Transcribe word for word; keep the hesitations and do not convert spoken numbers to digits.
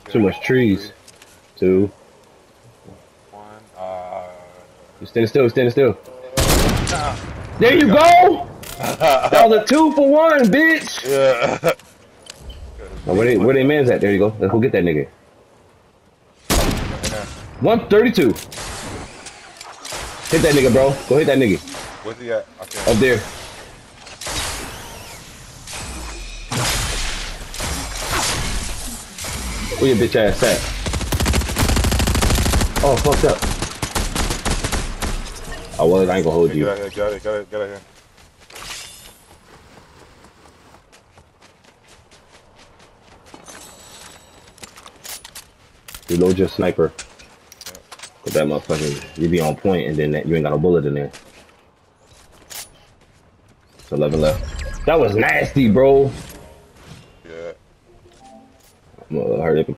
Too much trees. Two. One. Uh. You standing still, standing still. There you go! That was a two for one, bitch! Yeah. Oh, where they where they man's at? There you go. Let's go get that nigga. one thirty-two. Hit that nigga, bro. Go hit that nigga. Where's he at? Okay. Up there. Where your bitch ass at? Oh, fucked up. I was. I ain't gonna hold Okay, you. get out here. Get out here. Get out here. Get out here. Reload your sniper. Put that motherfucker, you be on point, and then that, you ain't got no bullet in there. It's eleven left. That was nasty, bro. Yeah. I'm gonna hurry up and